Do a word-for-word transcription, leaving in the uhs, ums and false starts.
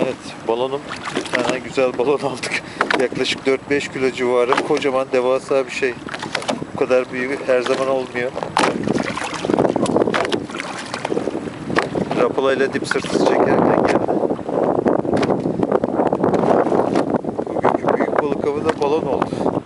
Evet, balonum, bir tane güzel balon aldık. Yaklaşık dört beş kilo civarı, kocaman devasa bir şey. Bu kadar büyük her zaman olmuyor. Rapala ile dip sırtısı çekerken geldi. Bugünkü büyük balık avı da balon oldu.